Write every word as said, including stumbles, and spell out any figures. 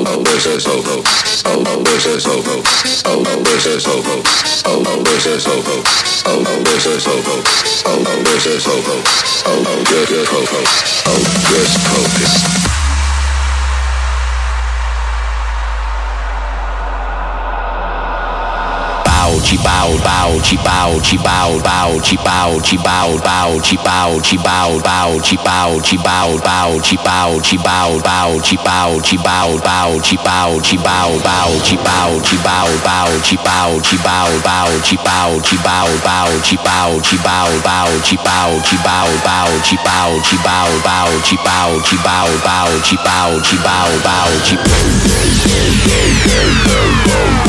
oh, where's this ho-ho? Oh, oh, where's this ho-ho? Oh, oh, where's this ho-ho? Oh, oh, where's this ho-ho? Oh, oh, where's this ho-ho? Oh, oh, where's this ho-ho? Oh, oh, good, good ho-ho. Oh, yes, ho-ho. Te bow, bow, te bow, te bow, bow, te bow, te bow, bow, te bow, te bow, bow, te bow, te bow, bow, te bow, te bow, bow, te bow, te bow, bow, te bow, te bow, bow, te bow, te bow, bow, te bow, te bow, bow, te bow, te bow, bow, te bow, te bow, bow, te bow, te bow, bow, te bow, te bow, bow, te bow, te bow, bow, te bow, te bow, bow, te